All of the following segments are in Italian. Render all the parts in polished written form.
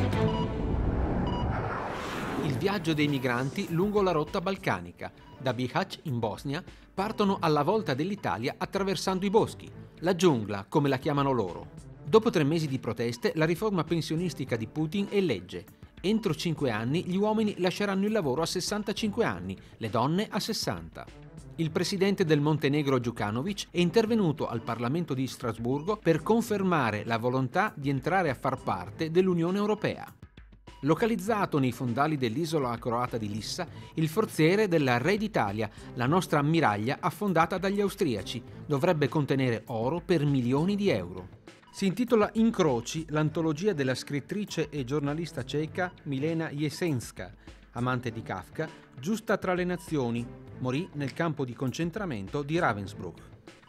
Il viaggio dei migranti lungo la rotta balcanica. Da Bihać, in Bosnia, partono alla volta dell'Italia attraversando i boschi, la giungla, come la chiamano loro. Dopo 3 mesi di proteste, la riforma pensionistica di Putin è legge. Entro 5 anni gli uomini lasceranno il lavoro a 65 anni, le donne a 60. Il presidente del Montenegro Đukanović è intervenuto al Parlamento di Strasburgo per confermare la volontà di entrare a far parte dell'Unione Europea. Localizzato nei fondali dell'isola croata di Lissa, il forziere della Re d'Italia, la nostra ammiraglia affondata dagli austriaci, dovrebbe contenere oro per milioni di euro. Si intitola Incroci, l'antologia della scrittrice e giornalista ceca Milena Jesenska, amante di Kafka, giusta tra le nazioni, morì nel campo di concentramento di Ravensbrück.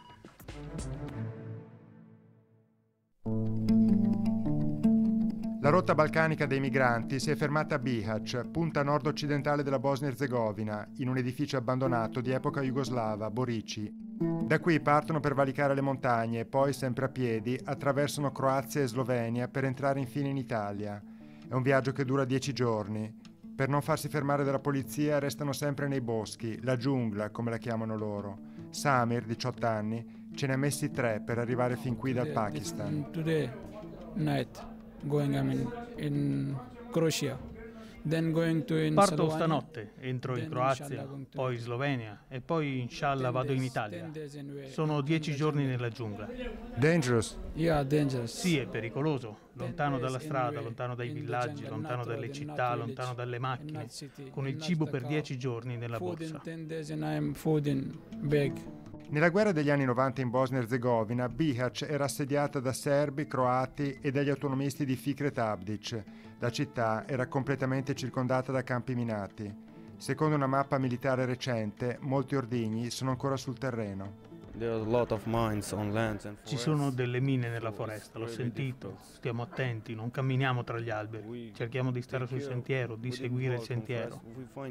La rotta balcanica dei migranti si è fermata a Bihać, punta nord-occidentale della Bosnia-Erzegovina, in un edificio abbandonato di epoca jugoslava, Borici. Da qui partono per valicare le montagne e poi, sempre a piedi, attraversano Croazia e Slovenia per entrare infine in Italia. È un viaggio che dura 10 giorni. Per non farsi fermare dalla polizia restano sempre nei boschi, la giungla, come la chiamano loro. Samir, 18 anni, ce ne ha messi 3 per arrivare fin qui dal Pakistan. Today night. Going in Croatia, then going to in Parto Slovenia, stanotte, entro in Croazia, poi in Slovenia e poi inshallah vado in Italia. Sono 10 giorni nella giungla. Dangerous? Yeah, dangerous. Sì, è pericoloso, lontano dalla strada, lontano dai villaggi, lontano dalle città, lontano dalle macchine, con il cibo per 10 giorni nella borsa. Nella guerra degli anni 90 in Bosnia-Erzegovina, Bihać era assediata da serbi, croati e dagli autonomisti di Fikret Abdić. La città era completamente circondata da campi minati. Secondo una mappa militare recente, molti ordigni sono ancora sul terreno. Ci sono delle mine nella foresta, l'ho sentito. Stiamo attenti, non camminiamo tra gli alberi. Cerchiamo di stare sul sentiero, di seguire il sentiero.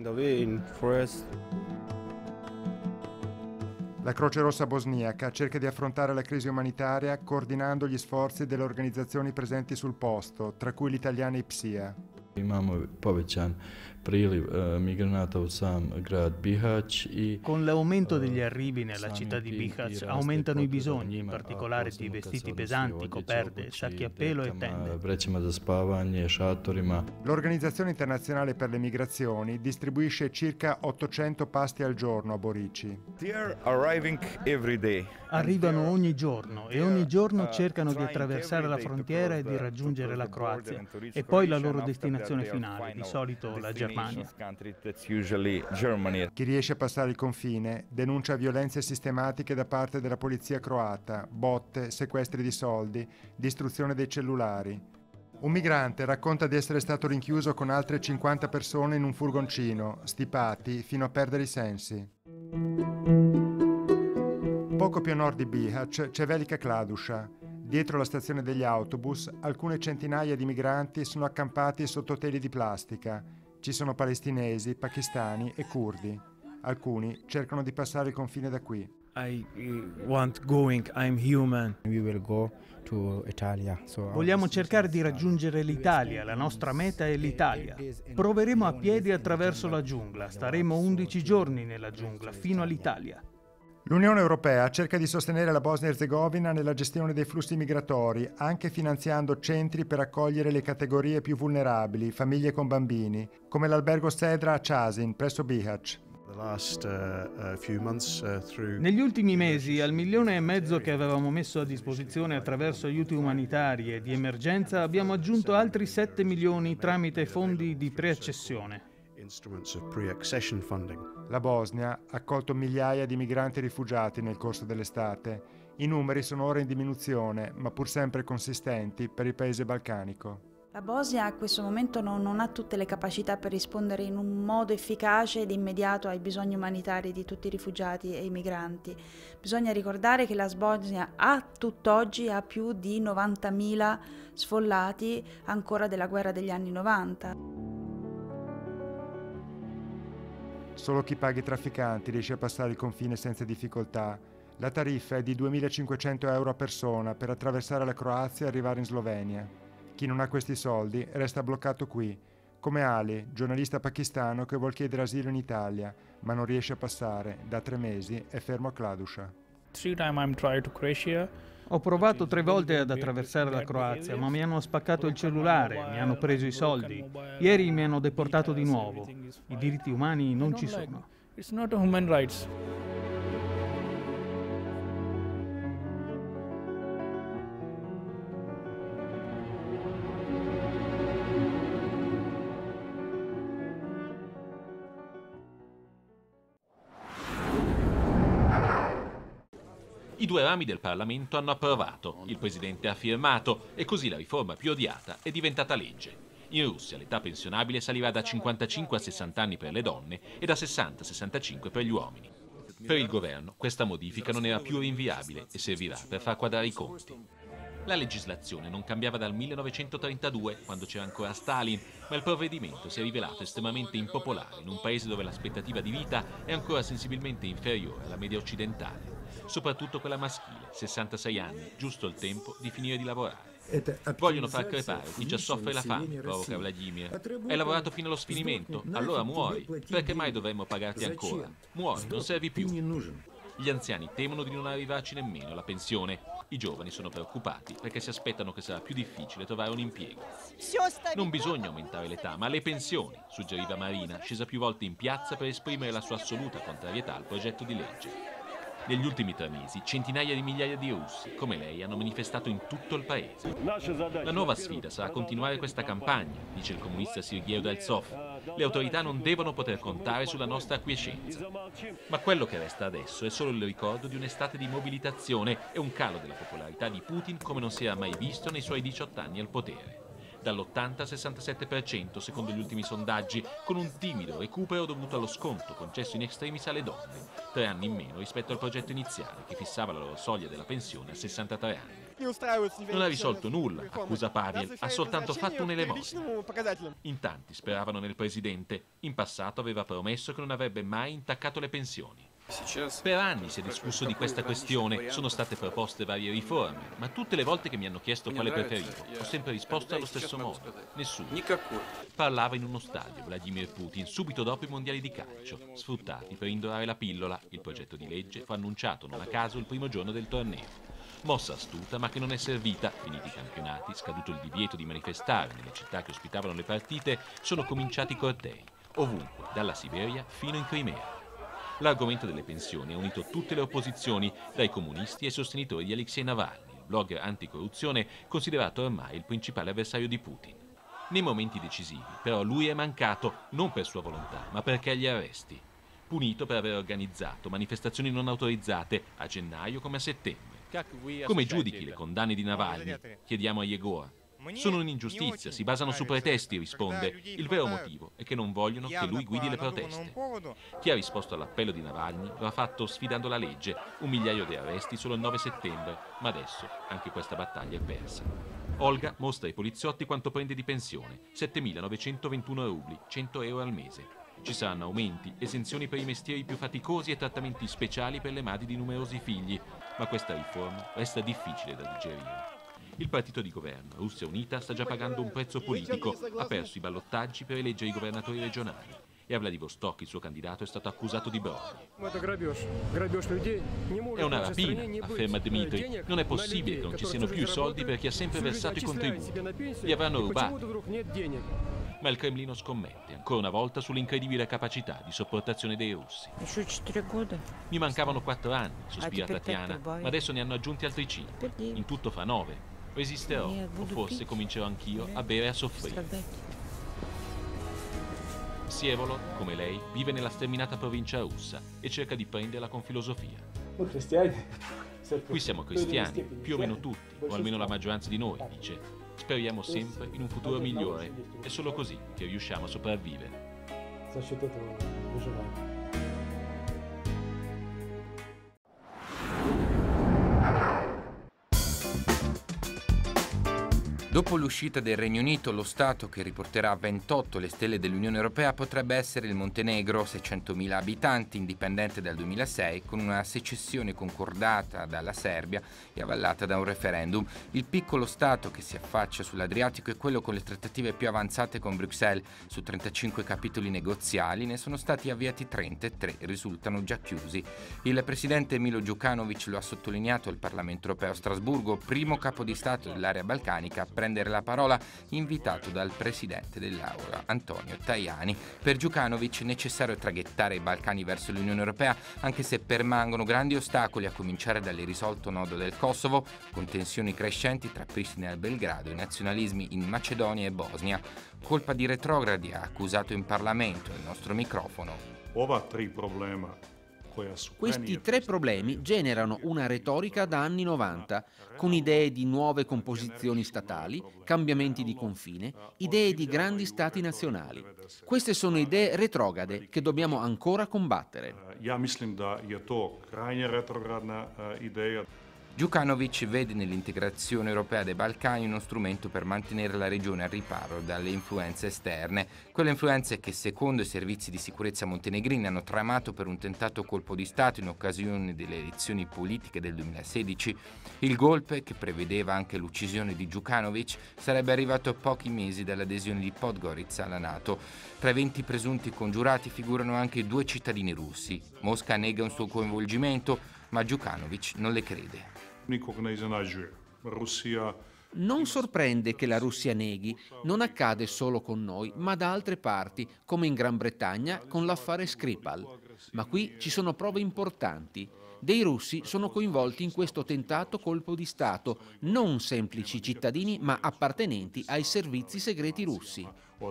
La Croce Rossa bosniaca cerca di affrontare la crisi umanitaria coordinando gli sforzi delle organizzazioni presenti sul posto, tra cui l'italiana IPSIA. Imamo povećan priliv migranata u sam grad Bihać i con l'aumento degli arrivi nella città di Bihać aumentano i bisogni, in particolare di vestiti pesanti, coperte, sacchi a pelo e tende. Vrećama za spavanje, šatorima. L'Organizzazione Internazionale per le Migrazioni distribuisce circa 800 pasti al giorno a Borici. Arrivano ogni giorno e ogni giorno cercano di attraversare la frontiera e di raggiungere la Croazia e poi la loro destinazione finale, di solito la Germania. Chi riesce a passare il confine denuncia violenze sistematiche da parte della polizia croata, botte, sequestri di soldi, distruzione dei cellulari. Un migrante racconta di essere stato rinchiuso con altre 50 persone in un furgoncino, stipati fino a perdere i sensi. Poco più a nord di Bihać c'è Velika Kladuša. Dietro la stazione degli autobus, alcune centinaia di migranti sono accampati sotto teli di plastica. Ci sono palestinesi, pakistani e curdi. Alcuni cercano di passare il confine da qui. Vogliamo cercare di raggiungere l'Italia, la nostra meta è l'Italia. Proveremo a piedi attraverso la giungla, staremo 11 giorni nella giungla, fino all'Italia. L'Unione Europea cerca di sostenere la Bosnia-Erzegovina nella gestione dei flussi migratori, anche finanziando centri per accogliere le categorie più vulnerabili, famiglie con bambini, come l'albergo Sedra a Časin, presso Bihać. Negli ultimi mesi, al 1,5 milioni che avevamo messo a disposizione attraverso aiuti umanitari e di emergenza, abbiamo aggiunto altri 7 milioni tramite fondi di preaccessione. La Bosnia ha accolto migliaia di migranti rifugiati nel corso dell'estate. I numeri sono ora in diminuzione, ma pur sempre consistenti per il paese balcanico. La Bosnia a questo momento non ha tutte le capacità per rispondere in un modo efficace ed immediato ai bisogni umanitari di tutti i rifugiati e i migranti. Bisogna ricordare che la Bosnia tutt'oggi ha più di 90.000 sfollati ancora della guerra degli anni 90. Solo chi paga i trafficanti riesce a passare il confine senza difficoltà. La tariffa è di 2.500 euro a persona per attraversare la Croazia e arrivare in Slovenia. Chi non ha questi soldi resta bloccato qui, come Ali, giornalista pakistano che vuol chiedere asilo in Italia, ma non riesce a passare. Da 3 mesi è fermo a Kladuša. Ho provato 3 volte ad attraversare la Croazia, ma mi hanno spaccato il cellulare, mi hanno preso i soldi. Ieri mi hanno deportato di nuovo. I diritti umani non ci sono. It's not a human rights. I 2 rami del Parlamento hanno approvato, il presidente ha firmato e così la riforma più odiata è diventata legge. In Russia l'età pensionabile salirà da 55 a 60 anni per le donne e da 60 a 65 per gli uomini. Per il governo questa modifica non era più rinviabile e servirà per far quadrare i conti. La legislazione non cambiava dal 1932, quando c'era ancora Stalin, ma il provvedimento si è rivelato estremamente impopolare in un paese dove l'aspettativa di vita è ancora sensibilmente inferiore alla media occidentale. Soprattutto quella maschile, 66 anni, giusto il tempo di finire di lavorare. Vogliono far crepare chi già soffre la fame, provoca Vladimir. Hai lavorato fino allo sfinimento? Allora muori. Perché mai dovremmo pagarti ancora? Muori, non servi più. Gli anziani temono di non arrivarci nemmeno alla pensione. I giovani sono preoccupati perché si aspettano che sarà più difficile trovare un impiego. Non bisogna aumentare l'età, ma le pensioni, suggeriva Marina, scesa più volte in piazza per esprimere la sua assoluta contrarietà al progetto di legge. Negli ultimi 3 mesi, centinaia di migliaia di russi, come lei, hanno manifestato in tutto il paese. La nuova sfida sarà continuare questa campagna, dice il comunista Sergei Udaltsov. Le autorità non devono poter contare sulla nostra acquiescenza. Ma quello che resta adesso è solo il ricordo di un'estate di mobilitazione e un calo della popolarità di Putin come non si era mai visto nei suoi 18 anni al potere. Dall'80 al 67% secondo gli ultimi sondaggi, con un timido recupero dovuto allo sconto concesso in extremis alle donne, 3 anni in meno rispetto al progetto iniziale che fissava la loro soglia della pensione a 63 anni. Non ha risolto nulla, accusa Pavel, ha soltanto fatto un'elemosina. In tanti speravano nel presidente, in passato aveva promesso che non avrebbe mai intaccato le pensioni. Per anni si è discusso di questa questione, sono state proposte varie riforme, ma tutte le volte che mi hanno chiesto quale preferivo, ho sempre risposto allo stesso modo, nessuno. Parlava in uno stadio Vladimir Putin subito dopo i mondiali di calcio, sfruttati per indorare la pillola. Il progetto di legge fu annunciato non a caso il primo giorno del torneo. Mossa astuta ma che non è servita, finiti i campionati, scaduto il divieto di manifestare nelle città che ospitavano le partite, sono cominciati i cortei, ovunque, dalla Siberia fino in Crimea. L'argomento delle pensioni ha unito tutte le opposizioni, dai comunisti ai sostenitori di Alexei Navalny, il blogger anticorruzione considerato ormai il principale avversario di Putin. Nei momenti decisivi, però, lui è mancato non per sua volontà, ma perché agli arresti. Punito per aver organizzato manifestazioni non autorizzate a gennaio come a settembre. Come giudichi le condanne di Navalny? Chiediamo a Yegor. Sono un'ingiustizia, si basano su pretesti, risponde. Il vero motivo è che non vogliono che lui guidi le proteste. Chi ha risposto all'appello di Navalny lo ha fatto sfidando la legge, 1 migliaio di arresti solo il 9 settembre, ma adesso anche questa battaglia è persa. Olga mostra ai poliziotti quanto prende di pensione, 7.921 rubli, 100 euro al mese. Ci saranno aumenti, esenzioni per i mestieri più faticosi e trattamenti speciali per le madri di numerosi figli, ma questa riforma resta difficile da digerire. Il partito di governo, Russia Unita, sta già pagando un prezzo politico, ha perso i ballottaggi per eleggere i governatori regionali e a Vladivostok il suo candidato è stato accusato di brogli. È una rapina, afferma Dmitry. Non è possibile che non ci siano più soldi per chi ha sempre versato i contributi. Li avranno rubati. Ma il Cremlino scommette ancora una volta sull'incredibile capacità di sopportazione dei russi. Mi mancavano 4 anni, sospira Tatiana, ma adesso ne hanno aggiunti altri 5. In tutto fa 9. Resisterò, o forse comincerò anch'io a bere e a soffrire. Sievolod, come lei, vive nella sterminata provincia russa e cerca di prenderla con filosofia. Qui siamo cristiani, più o meno tutti, o almeno la maggioranza di noi, dice. Speriamo sempre in un futuro migliore, è solo così che riusciamo a sopravvivere. Dopo l'uscita del Regno Unito, lo Stato che riporterà 28 le stelle dell'Unione Europea potrebbe essere il Montenegro, 600.000 abitanti, indipendente dal 2006, con una secessione concordata dalla Serbia e avallata da un referendum. Il piccolo Stato che si affaccia sull'Adriatico è quello con le trattative più avanzate con Bruxelles. Su 35 capitoli negoziali ne sono stati avviati 30 e 3 risultano già chiusi. Il presidente Milo Đukanović lo ha sottolineato al Parlamento Europeo a Strasburgo, primo capo di Stato dell'area balcanica a prendere la parola, invitato dal presidente dell'Aula Antonio Tajani. Per Đukanović è necessario traghettare i Balcani verso l'Unione Europea, anche se permangono grandi ostacoli, a cominciare dall'irrisolto nodo del Kosovo, con tensioni crescenti tra Pristina e Belgrado e nazionalismi in Macedonia e Bosnia. Colpa di retrogradi, ha accusato in Parlamento il nostro microfono. Questi 3 problemi generano una retorica da anni 90, con idee di nuove composizioni statali, cambiamenti di confine, idee di grandi stati nazionali. Queste sono idee retrograde che dobbiamo ancora combattere. Đukanović vede nell'integrazione europea dei Balcani uno strumento per mantenere la regione al riparo dalle influenze esterne, quelle influenze che secondo i servizi di sicurezza montenegrini hanno tramato per un tentato colpo di Stato in occasione delle elezioni politiche del 2016. Il golpe, che prevedeva anche l'uccisione di Đukanović, sarebbe arrivato a pochi mesi dall'adesione di Podgorica alla NATO. Tra i 20 presunti congiurati figurano anche 2 cittadini russi. Mosca nega un suo coinvolgimento, ma Đukanović non le crede. Non sorprende che la Russia neghi, non accade solo con noi, ma da altre parti, come in Gran Bretagna con l'affare Skripal. Ma qui ci sono prove importanti. Dei russi sono coinvolti in questo tentato colpo di Stato, non semplici cittadini, ma appartenenti ai servizi segreti russi.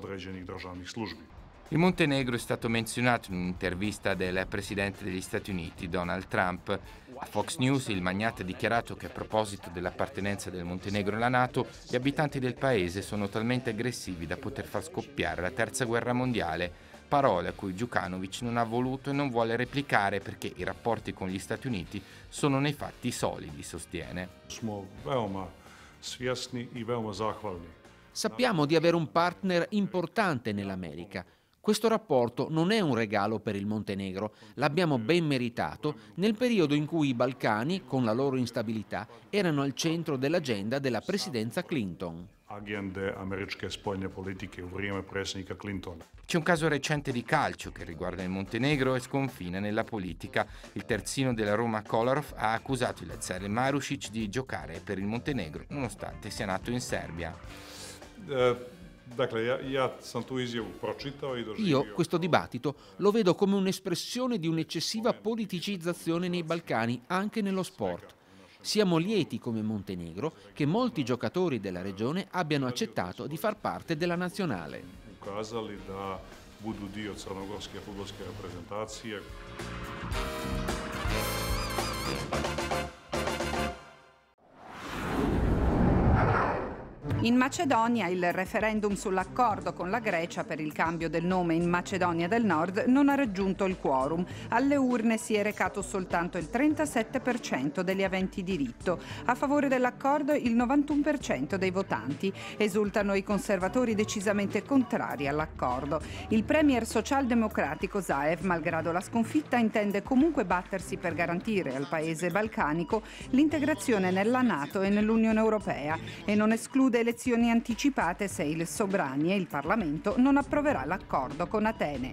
Il Montenegro è stato menzionato in un'intervista del presidente degli Stati Uniti, Donald Trump. A Fox News il magnate ha dichiarato che a proposito dell'appartenenza del Montenegro alla NATO, gli abitanti del paese sono talmente aggressivi da poter far scoppiare la terza guerra mondiale, parole a cui Đukanović non ha voluto e non vuole replicare perché i rapporti con gli Stati Uniti sono nei fatti solidi, sostiene. Sappiamo di avere un partner importante nell'America. Questo rapporto non è un regalo per il Montenegro, l'abbiamo ben meritato nel periodo in cui i Balcani, con la loro instabilità, erano al centro dell'agenda della presidenza Clinton. C'è un caso recente di calcio che riguarda il Montenegro e sconfina nella politica. Il terzino della Roma Kolarov ha accusato il Zalem Marušić di giocare per il Montenegro nonostante sia nato in Serbia. Io questo dibattito lo vedo come un'espressione di un'eccessiva politicizzazione nei Balcani, anche nello sport. Siamo lieti come Montenegro che molti giocatori della regione abbiano accettato di far parte della nazionale. In Macedonia il referendum sull'accordo con la Grecia per il cambio del nome in Macedonia del Nord non ha raggiunto il quorum. Alle urne si è recato soltanto il 37% degli aventi diritto. A favore dell'accordo il 91% dei votanti. Esultano i conservatori decisamente contrari all'accordo. Il premier socialdemocratico Zaev, malgrado la sconfitta, intende comunque battersi per garantire al paese balcanico l'integrazione nella NATO e nell'Unione Europea e non esclude elezioni anticipate se il Sobrani e il Parlamento non approverà l'accordo con Atene.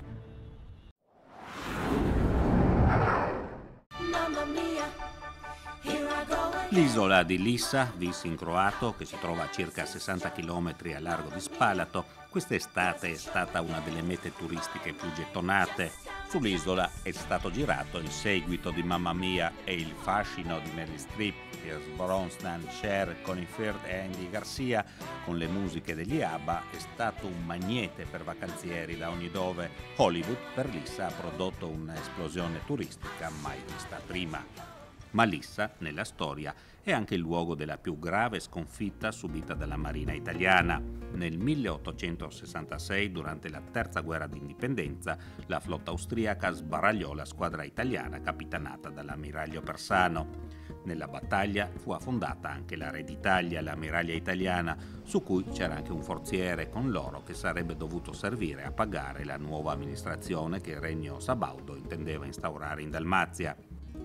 L'isola di Lissa, Vis in croato, che si trova a circa 60 km a largo di Spalato, quest'estate è stata una delle mete turistiche più gettonate. Sull'isola è stato girato il seguito di Mamma Mia e il fascino di Meryl Streep, Pierce Brosnan, Cher, Colin Firth e Andy Garcia con le musiche degli ABBA è stato un magnete per vacanzieri da ogni dove. Hollywood per Lissa ha prodotto un'esplosione turistica mai vista prima. Ma Lissa, nella storia, è anche il luogo della più grave sconfitta subita dalla Marina italiana. Nel 1866, durante la terza guerra d'indipendenza, la flotta austriaca sbaragliò la squadra italiana capitanata dall'ammiraglio Persano. Nella battaglia fu affondata anche la Re d'Italia, l'ammiraglia italiana, su cui c'era anche un forziere con l'oro che sarebbe dovuto servire a pagare la nuova amministrazione che il regno sabaudo intendeva instaurare in Dalmazia.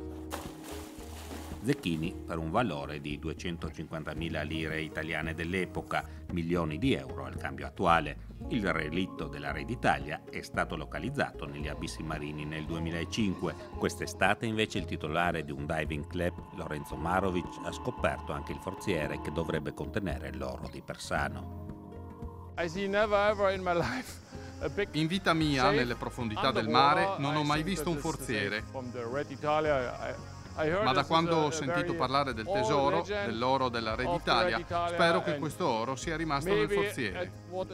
Zecchini per un valore di 250.000 lire italiane dell'epoca, milioni di euro al cambio attuale. Il relitto della Re d'Italia è stato localizzato negli abissi marini nel 2005. Quest'estate invece il titolare di un diving club, Lorenzo Marovic, ha scoperto anche il forziere che dovrebbe contenere l'oro di Persano. In vita mia, nelle profondità del mare, non ho mai visto un forziere. Ma da quando ho sentito parlare del tesoro, dell'oro della Re d'Italia, spero che questo oro sia rimasto nel forziere.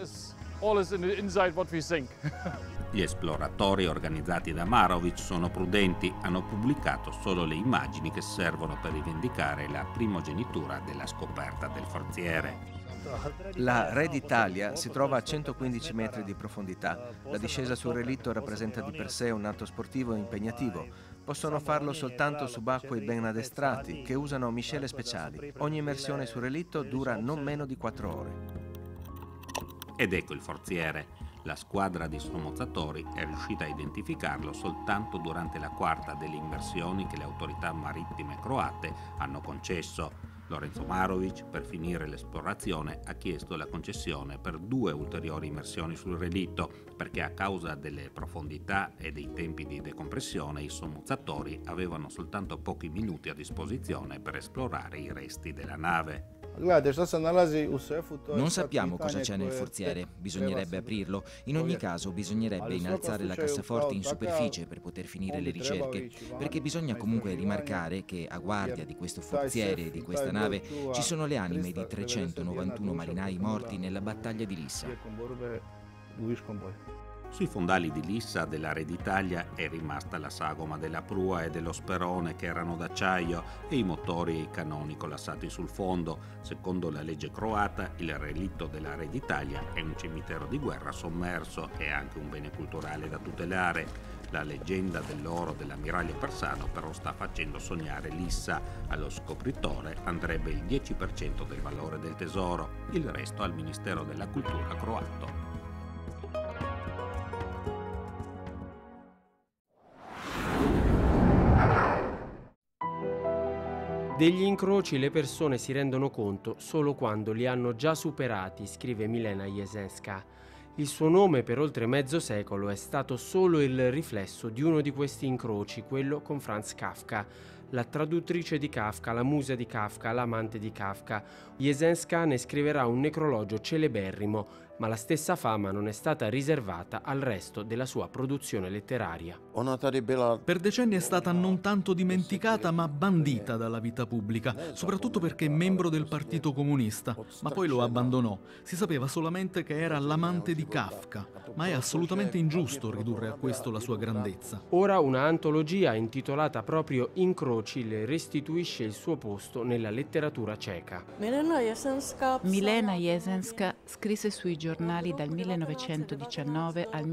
Gli esploratori organizzati da Marovic sono prudenti, hanno pubblicato solo le immagini che servono per rivendicare la primogenitura della scoperta del forziere. La Re d'Italia si trova a 115 metri di profondità. La discesa sul relitto rappresenta di per sé un atto sportivo impegnativo. Possono farlo soltanto subacquei ben addestrati, che usano miscele speciali. Ogni immersione sul relitto dura non meno di 4 ore. Ed ecco il forziere. La squadra di somozzatori è riuscita a identificarlo soltanto durante la quarta delle immersioni che le autorità marittime croate hanno concesso. Lorenzo Marovic, per finire l'esplorazione, ha chiesto la concessione per 2 ulteriori immersioni sul relitto, perché a causa delle profondità e dei tempi di decompressione i sommozzatori avevano soltanto pochi minuti a disposizione per esplorare i resti della nave. Non sappiamo cosa c'è nel forziere, bisognerebbe aprirlo. In ogni caso bisognerebbe innalzare la cassaforte in superficie per poter finire le ricerche, perché bisogna comunque rimarcare che a guardia di questo forziere e di questa nave ci sono le anime di 391 marinai morti nella battaglia di Lissa. Sui fondali di Lissa della Re d'Italia è rimasta la sagoma della prua e dello sperone che erano d'acciaio e i motori e i cannoni collassati sul fondo. Secondo la legge croata, il relitto della Re d'Italia è un cimitero di guerra sommerso e anche un bene culturale da tutelare. La leggenda dell'oro dell'ammiraglio Persano però sta facendo sognare Lissa. Allo scopritore andrebbe il 10% del valore del tesoro, il resto al Ministero della Cultura croato. Degli incroci le persone si rendono conto solo quando li hanno già superati, scrive Milena Jesenska. Il suo nome per oltre mezzo secolo è stato solo il riflesso di uno di questi incroci, quello con Franz Kafka, la traduttrice di Kafka, la musa di Kafka, l'amante di Kafka. Jesenska ne scriverà un necrologio celeberrimo, ma la stessa fama non è stata riservata al resto della sua produzione letteraria. Per decenni è stata non tanto dimenticata ma bandita dalla vita pubblica, soprattutto perché è membro del Partito Comunista, ma poi lo abbandonò. Si sapeva solamente che era l'amante di Kafka, ma è assolutamente ingiusto ridurre a questo la sua grandezza. Ora una antologia intitolata proprio Incroci le restituisce il suo posto nella letteratura ceca. Milena Jesenska scrisse sui giornali dal 1919 al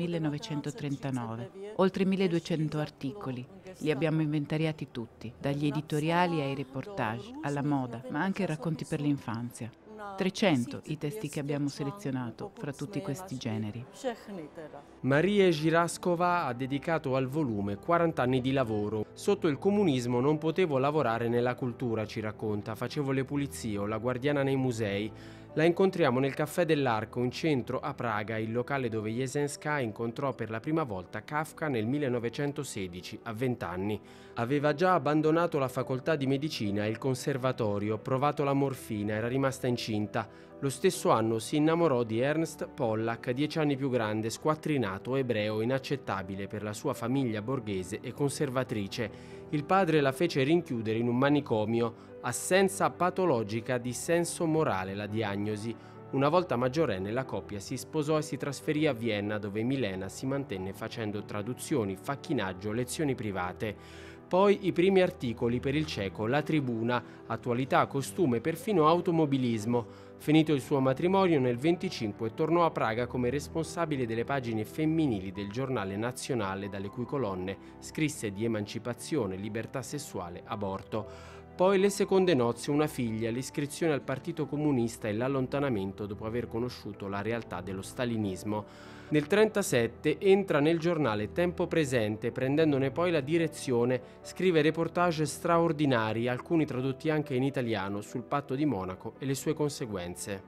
1939, oltre 1200 articoli. Li abbiamo inventariati tutti, dagli editoriali ai reportage, alla moda, ma anche racconti per l'infanzia. 300 i testi che abbiamo selezionato fra tutti questi generi. Maria Giraskova ha dedicato al volume 40 anni di lavoro. Sotto il comunismo non potevo lavorare nella cultura, ci racconta, facevo le pulizie o la guardiana nei musei. La incontriamo nel Caffè dell'Arco, in centro a Praga, il locale dove Jesenska incontrò per la prima volta Kafka nel 1916, a 20 anni. Aveva già abbandonato la facoltà di medicina e il conservatorio, provato la morfina, era rimasta incinta. Lo stesso anno si innamorò di Ernst Pollack, 10 anni più grande, squattrinato, ebreo, inaccettabile per la sua famiglia borghese e conservatrice. Il padre la fece rinchiudere in un manicomio. Assenza patologica di senso morale la diagnosi. Una volta maggiorenne la coppia si sposò e si trasferì a Vienna, dove Milena si mantenne facendo traduzioni, facchinaggio, lezioni private. Poi i primi articoli per il ceco, La Tribuna, attualità, costume, perfino automobilismo. Finito il suo matrimonio nel 25 tornò a Praga come responsabile delle pagine femminili del giornale nazionale, dalle cui colonne scrisse di emancipazione, libertà sessuale, aborto. Poi le seconde nozze, una figlia, l'iscrizione al Partito Comunista e l'allontanamento dopo aver conosciuto la realtà dello stalinismo. Nel 1937 entra nel giornale Tempo Presente, prendendone poi la direzione, scrive reportage straordinari, alcuni tradotti anche in italiano, sul patto di Monaco e le sue conseguenze.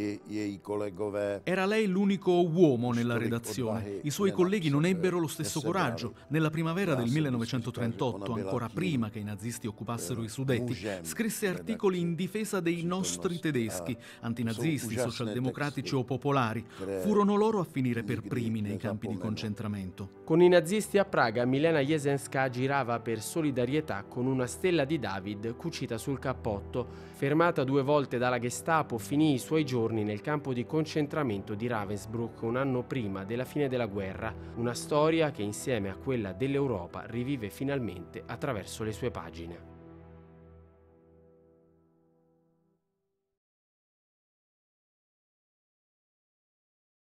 Era lei l'unico uomo nella redazione. I suoi colleghi non ebbero lo stesso coraggio. Nella primavera del 1938, ancora prima che i nazisti occupassero i Sudeti, scrisse articoli in difesa dei nostri tedeschi, antinazisti, socialdemocratici o popolari. Furono loro a finire per primi nei campi di concentramento. Con i nazisti a Praga, Milena Jesenská girava per solidarietà con una stella di David cucita sul cappotto. Fermata 2 volte dalla Gestapo, finì i suoi giorni nel campo di concentramento di Ravensbrück un anno prima della fine della guerra, una storia che insieme a quella dell'Europa rivive finalmente attraverso le sue pagine.